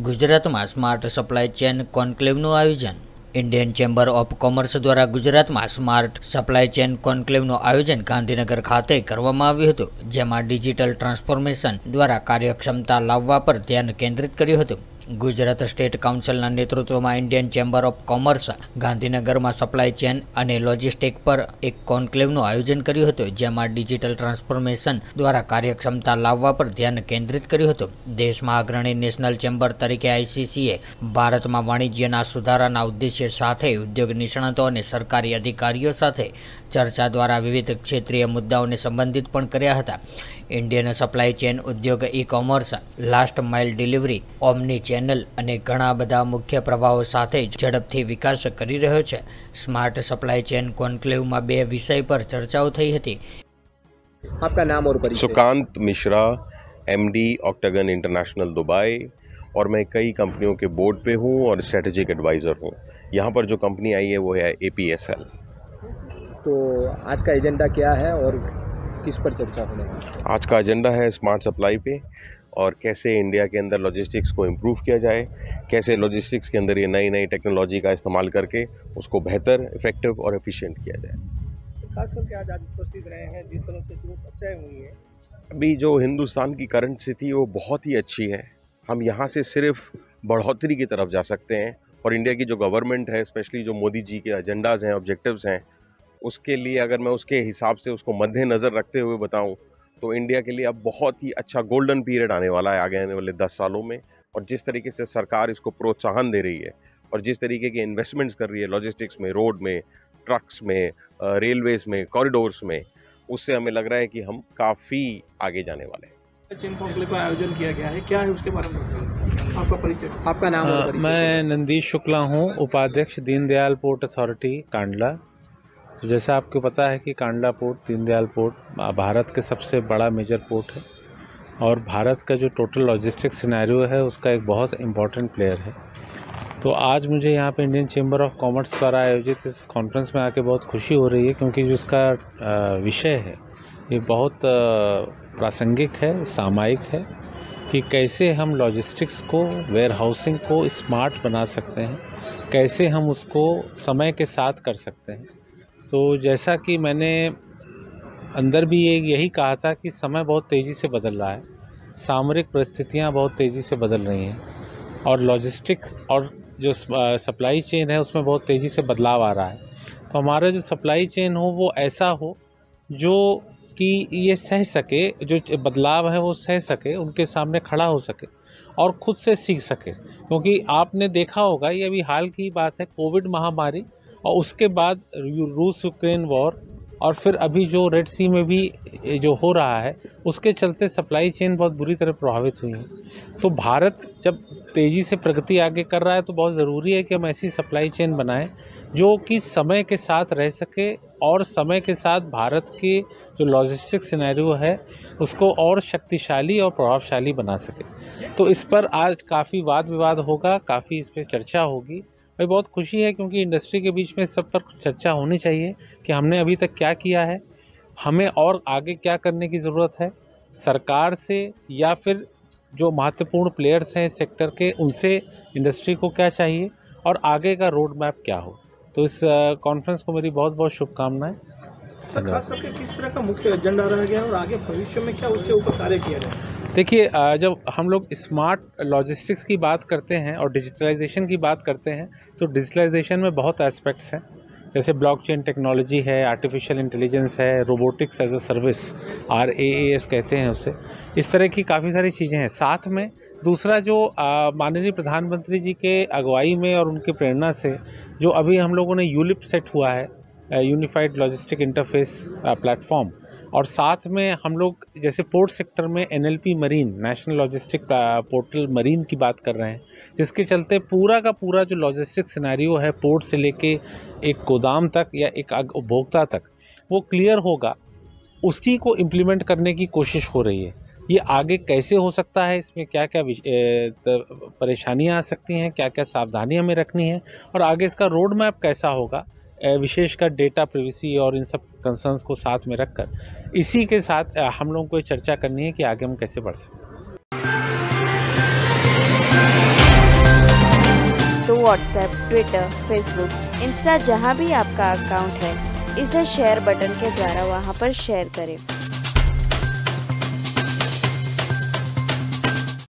ગુજરાતમાં smart supply chain કોન્ક્લેવનું આયોજન. Indian chamber of commerce દ્વારા ગુજરાતમાં સ્માર્ટ સપ્લાય ચેન કોન્ક્લેવનું આયોજન ગાંધીનગર ખાતે કરવામાં આવ્યું હતું, જેમાં ડિજિટલ ટ્રાન્સફોર્મેશન દ્વારા કાર્યક્ષમતા લાવવા પર ધ્યાન કેન્દ્રિત કર્યું હતું. ગુજરાત સ્ટેટ કાઉન્સિલના નેતૃત્વમાં ઇન્ડિયન ચેમ્બર ઓફ કોમર્સ ગાંધીનગરમાં સપ્લાય ચેન અને લોજિસ્ટિક પર એક કોન્ક્લેવનું આયોજન કર્યું હતું, જેમાં ડિજિટલ ટ્રાન્સફોર્મેશન દ્વારા કાર્યક્ષમતા લાવવા પર ધ્યાન કેન્દ્રિત કર્યું હતું. દેશમાં અગ્રણી નેશનલ ચેમ્બર તરીકે આઈસીસીએ ભારતમાં વાણિજ્યના સુધારાના ઉદ્દેશ્ય સાથે ઉદ્યોગ નિષ્ણાતો અને સરકારી અધિકારીઓ સાથે ચર્ચા દ્વારા વિવિધ ક્ષેત્રીય મુદ્દાઓને સંબંધિત પણ કર્યા હતા. ઇન્ડિયન સપ્લાય ચેન ઉદ્યોગ e commerce, last mile delivery, omni channel અને ઘણા બધા મુખ્ય પ્રભાવો સાથે ઝડપથી વિકાસ કરી રહ્યો છે. સ્માર્ટ સપ્લાય ચેન કોન્ક્લેવમાં બે વિષય પર ચર્ચાઓ થઈ હતી. आपका नाम और परिचय? Sukant Mishra, MD Octagon International Dubai, और मैं कई कंपनियों के बोर्ड पे हूँ और स्ट्रेटेजिक एडवाइज़र हूँ. यहाँ पर जो कंपनी आई है वो है APSL. तो आज का एजेंडा क्या है और किस पर चर्चा होने वाली है? आज का एजेंडा है स्मार्ट सप्लाई पे और कैसे इंडिया के अंदर लॉजिस्टिक्स को इम्प्रूव किया जाए, कैसे लॉजिस्टिक्स के अंदर ये नई नई टेक्नोलॉजी का इस्तेमाल करके उसको बेहतर, इफेक्टिव और एफिशिएंट किया जाए. खास करके आज उपस्थित रहे हैं, जिस तरह से जो चर्चाएं हुई हैं, अभी जो हिंदुस्तान की करंट स्थिति वो बहुत ही अच्छी है. हम यहाँ से सिर्फ बढ़ोतरी की तरफ जा सकते हैं और इंडिया की जो गवर्नमेंट है, स्पेशली जो मोदी जी के एजेंडाज़ हैं, ऑब्जेक्टिव्स हैं, उसके लिए अगर मैं उसके हिसाब से उसको मद्देनज़र रखते हुए बताऊं तो इंडिया के लिए अब बहुत ही अच्छा गोल्डन पीरियड आने वाला है आगे आने वाले 10 सालों में. और जिस तरीके से सरकार इसको प्रोत्साहन दे रही है और जिस तरीके के इन्वेस्टमेंट्स कर रही है लॉजिस्टिक्स में, रोड में, ट्रक्स में, रेलवेज़ में, कॉरिडोर्स में, उससे हमें लग रहा है कि हम काफ़ी आगे जाने वाले हैं. चेन कॉन्क्लेव का आयोजन किया गया है, क्या है उसके बारे में आपका परिचय? आपका नाम और परिचय? मैं नंदीश शुक्ला हूँ, उपाध्यक्ष दीनदयाल पोर्ट अथॉरिटी कांडला. तो जैसा आपको पता है कि कांडला पोर्ट, दीनदयाल पोर्ट भारत के सबसे बड़ा मेजर पोर्ट है और भारत का जो टोटल लॉजिस्टिक सिनेरियो है उसका एक बहुत इम्पॉर्टेंट प्लेयर है. तो आज मुझे यहाँ पे इंडियन चेंबर ऑफ कॉमर्स द्वारा आयोजित इस कॉन्फ्रेंस में आके बहुत खुशी हो रही है, क्योंकि जो इसका विषय है ये बहुत प्रासंगिक है, सामयिक है कि कैसे हम लॉजिस्टिक्स को, वेयर हाउसिंग को स्मार्ट बना सकते हैं, कैसे हम उसको समय के साथ कर सकते हैं. तो जैसा कि मैंने अंदर भी यही कहा था कि समय बहुत तेज़ी से बदल रहा है, सामरिक परिस्थितियाँ बहुत तेज़ी से बदल रही हैं और लॉजिस्टिक और जो सप्लाई चेन है उसमें बहुत तेज़ी से बदलाव आ रहा है. तो हमारा जो सप्लाई चेन हो वो ऐसा हो जो कि ये सह सके, जो बदलाव है वो सह सके, उनके सामने खड़ा हो सके और ख़ुद से सीख सके. क्योंकि आपने देखा होगा, ये अभी हाल की बात है, कोविड महामारी और उसके बाद रूस यूक्रेन वॉर और फिर अभी जो रेड सी में भी जो हो रहा है उसके चलते सप्लाई चेन बहुत बुरी तरह प्रभावित हुई है. तो भारत जब तेज़ी से प्रगति आगे कर रहा है तो बहुत ज़रूरी है कि हम ऐसी सप्लाई चेन बनाएं जो कि समय के साथ रह सके और समय के साथ भारत के जो लॉजिस्टिक सिनेरियो है उसको और शक्तिशाली और प्रभावशाली बना सके. तो इस पर आज काफ़ी वाद विवाद होगा, काफ़ी इस पर चर्चा होगी. भाई बहुत खुशी है, क्योंकि इंडस्ट्री के बीच में सब पर चर्चा होनी चाहिए कि हमने अभी तक क्या किया है, हमें और आगे क्या करने की ज़रूरत है, सरकार से या फिर जो महत्वपूर्ण प्लेयर्स हैं इस सेक्टर के, उनसे इंडस्ट्री को क्या चाहिए और आगे का रोड मैप क्या हो. तो इस कॉन्फ्रेंस को मेरी बहुत बहुत शुभकामनाएं. खास करके किस तरह का मुख्य एजेंडा रह गया और आगे भविष्य में क्या उसके ऊपर कार्य किया जाए? देखिए, जब हम लोग स्मार्ट लॉजिस्टिक्स की बात करते हैं और डिजिटलाइजेशन की बात करते हैं तो डिजिटलाइजेशन में बहुत एस्पेक्ट्स हैं, जैसे ब्लॉकचेन टेक्नोलॉजी है, आर्टिफिशियल इंटेलिजेंस है, robotics as a service, RaaS कहते हैं उसे. इस तरह की काफ़ी सारी चीज़ें हैं. साथ में दूसरा जो माननीय प्रधानमंत्री जी के अगुवाई में और उनकी प्रेरणा से जो अभी हम लोगों ने यूलिप सेट हुआ है, यूनिफाइड लॉजिस्टिक इंटरफेस प्लेटफॉर्म, और साथ में हम लोग जैसे पोर्ट सेक्टर में NLP marine, national logistic portal marine की बात कर रहे हैं, जिसके चलते पूरा का पूरा जो लॉजिस्टिक सिनेरियो है पोर्ट से लेके एक गोदाम तक या एक उपभोक्ता तक वो क्लियर होगा. उसी को इम्प्लीमेंट करने की कोशिश हो रही है. ये आगे कैसे हो सकता है, इसमें क्या क्या परेशानियाँ आ सकती हैं, क्या क्या सावधानी हमें रखनी है और आगे इसका रोड मैप कैसा होगा, विशेषकर डेटा प्रिवेसी और इन सब कंसर्न्स को साथ में रखकर, इसी के साथ हम लोगों को चर्चा करनी है कि आगे हम कैसे बढ़ सकते हैं. व्हाट्सएप, ट्विटर, फेसबुक, इंस्टा जहां भी आपका अकाउंट है, इसे शेयर बटन के द्वारा वहां पर शेयर करें।